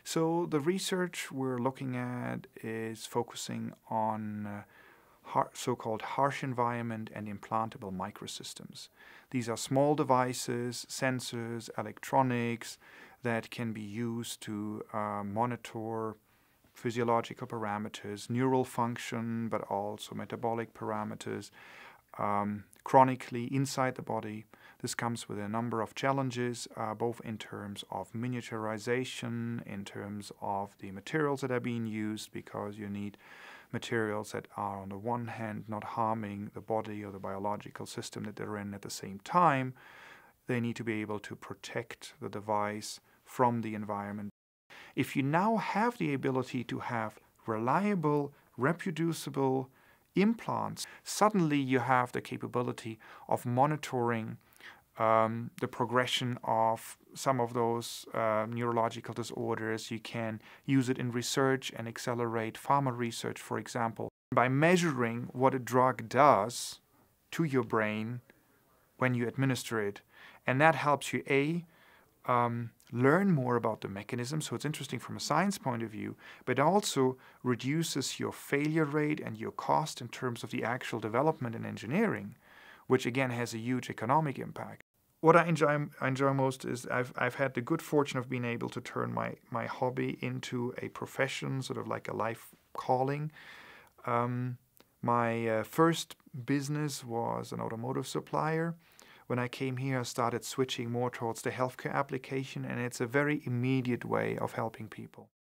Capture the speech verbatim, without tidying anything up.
So the research we're looking at is focusing on uh, har- so-called harsh environment and implantable microsystems. These are small devices, sensors, electronics that can be used to uh, monitor physiological parameters, neural function, but also metabolic parameters, um, chronically inside the body. This comes with a number of challenges, uh, both in terms of miniaturization, in terms of the materials that are being used, because you need materials that are on the one hand not harming the body or the biological system that they're in. At the same time, they need to be able to protect the device from the environment. If you now have the ability to have reliable, reproducible implants, suddenly you have the capability of monitoring um, the progression of some of those uh, neurological disorders. You can use it in research and accelerate pharma research, for example, by measuring what a drug does to your brain when you administer it. And that helps you, A, Um, learn more about the mechanism, so it's interesting from a science point of view, but also reduces your failure rate and your cost in terms of the actual development and engineering, which again has a huge economic impact. What I enjoy, I enjoy most is I've, I've had the good fortune of being able to turn my, my hobby into a profession, sort of like a life calling. Um, my uh, first business was an automotive supplier. When I came here, I started switching more towards the healthcare application, and it's a very immediate way of helping people.